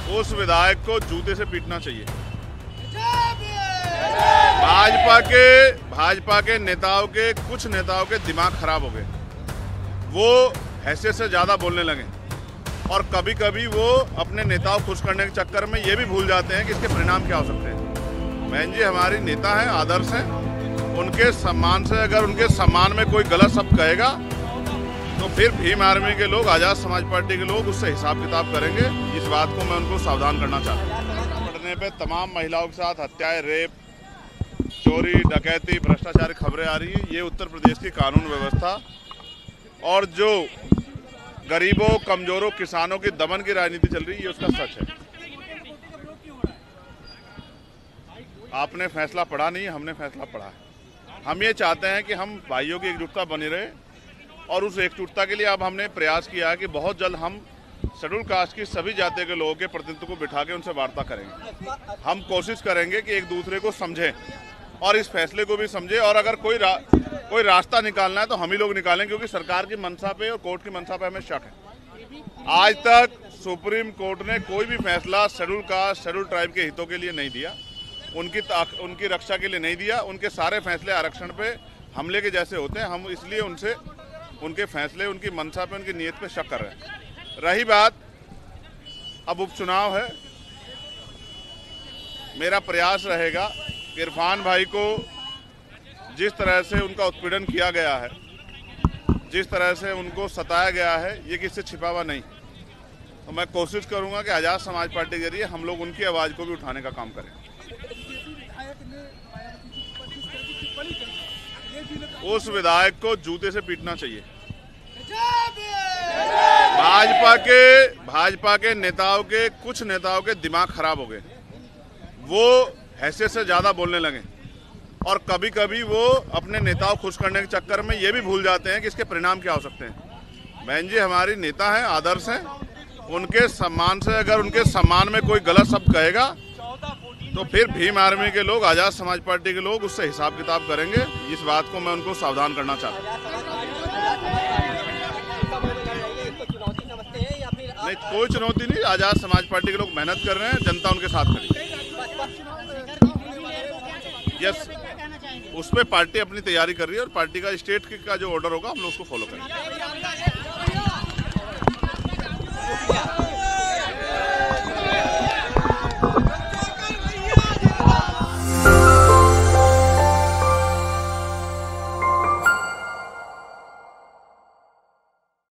उस विधायक को जूते से पीटना चाहिए। भाजपा के नेताओं के कुछ नेताओं के दिमाग खराब हो गए। वो हैसियत से ज्यादा बोलने लगे और कभी कभी वो अपने नेताओं को खुश करने के चक्कर में ये भी भूल जाते हैं कि इसके परिणाम क्या हो सकते हैं। बहन जी हमारी नेता हैं, आदर्श हैं, उनके सम्मान से अगर उनके सम्मान में कोई गलत शब्द कहेगा तो फिर भीम आर्मी के लोग, आजाद समाज पार्टी के लोग उससे हिसाब किताब करेंगे। इस बात को मैं उनको सावधान करना चाहता हूँ। पढ़ने पे तमाम महिलाओं के साथ हत्याएं, रेप, चोरी, डकैती, भ्रष्टाचार की खबरें आ रही हैं। ये उत्तर प्रदेश की कानून व्यवस्था और जो गरीबों, कमजोरों, किसानों की दमन की राजनीति चल रही है, ये उसका सच है। आपने फैसला पढ़ा नहीं, हमने फैसला पढ़ा है। हम ये चाहते हैं कि हम भाइयों की एकजुटता बनी रहे और उस एकजुटता के लिए अब हमने प्रयास किया है कि बहुत जल्द हम शेड्यूल कास्ट की सभी जातियों के लोगों के प्रतिनिधित्व को बिठा के उनसे वार्ता करेंगे। हम कोशिश करेंगे कि एक दूसरे को समझें और इस फैसले को भी समझे और अगर कोई रास्ता निकालना है तो हम ही लोग निकालें, क्योंकि सरकार की मंशा पे और कोर्ट की मंशा पे हमें शक है। आज तक सुप्रीम कोर्ट ने कोई भी फैसला शेड्यूल कास्ट, शेड्यूल ट्राइब के हितों के लिए नहीं दिया, उनकी रक्षा के लिए नहीं दिया। उनके सारे फैसले आरक्षण पे हमले के जैसे होते हैं। हम इसलिए उनसे उनके फैसले, उनकी मंशा पे, उनकी नीयत पे शक कर रहे हैं। रही बात, अब उपचुनाव है, मेरा प्रयास रहेगा कि इरफान भाई को जिस तरह से उनका उत्पीड़न किया गया है, जिस तरह से उनको सताया गया है, ये किससे छिपा हुआ नहीं। तो मैं कोशिश करूंगा कि आजाद समाज पार्टी के जरिए हम लोग उनकी आवाज को भी उठाने का काम करें। उस विधायक को जूते से पीटना चाहिए। भाजपा के नेताओं के कुछ नेताओं के दिमाग खराब हो गए। वो हैसियत से ज्यादा बोलने लगे और कभी कभी वो अपने नेताओं को खुश करने के चक्कर में ये भी भूल जाते हैं कि इसके परिणाम क्या हो सकते हैं। बहन जी हमारी नेता हैं, आदर्श हैं, उनके सम्मान से अगर उनके सम्मान में कोई गलत शब्द कहेगा तो फिर भीम आर्मी के लोग, आजाद समाज पार्टी के लोग उससे हिसाब किताब करेंगे। इस बात को मैं उनको सावधान करना चाहता हूँ। नहीं, कोई चुनौती नहीं। आजाद समाज पार्टी के लोग मेहनत कर रहे हैं, जनता उनके साथ खड़ी है। यस, उस पर पार्टी अपनी तैयारी कर रही है और पार्टी का स्टेट का जो ऑर्डर होगा हम लोग उसको फॉलो करेंगे।